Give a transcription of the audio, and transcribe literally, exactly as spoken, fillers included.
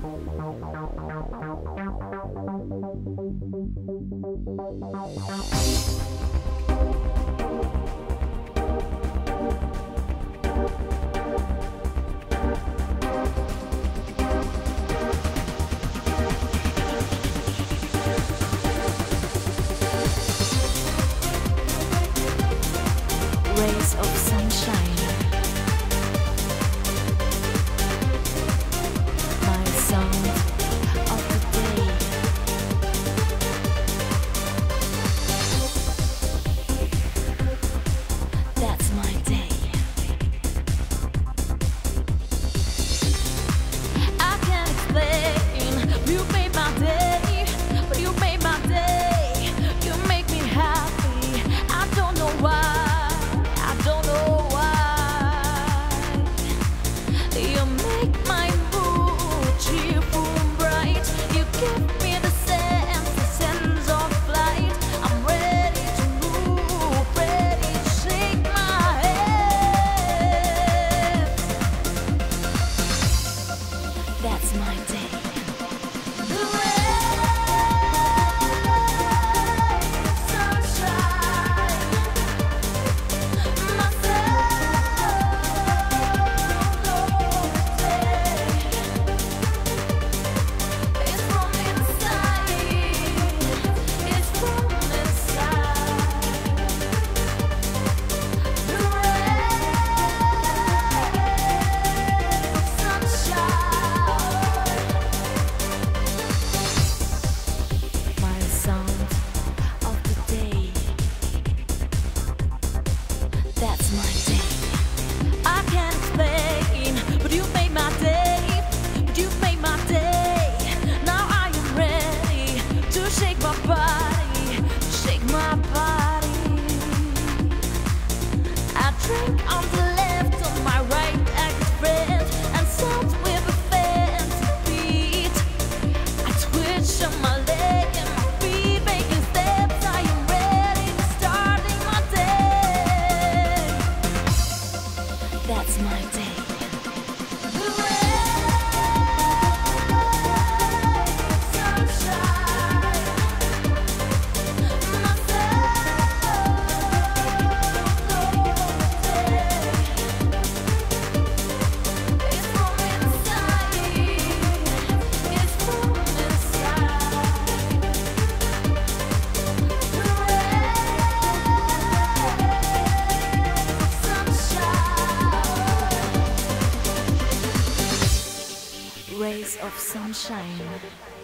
Rays of sunshine. My sound of the day. That's my day. I can't explain. You made my day, but you made my day. You make me happy. I don't know why. That's my day. The rays of sunshine. My it's from inside. It's from inside. The rays of sunshine. That's my day. I can't explain, but you made my day. But you made my day. Now I am ready to shake my body, shake my body. I drink on the left, on my right, I get friend, and sound with a fancy beat. I twitch on my leg and my feet making steps. I am ready to starting my day. That's my day. The rays of sunshine. My it's from inside. It's from inside. The rays of sunshine. Rays of sunshine.